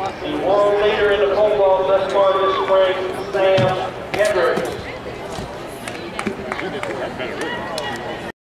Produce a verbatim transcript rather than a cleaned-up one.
The world leader in the pole vault thus far this spring, Sam Hendricks.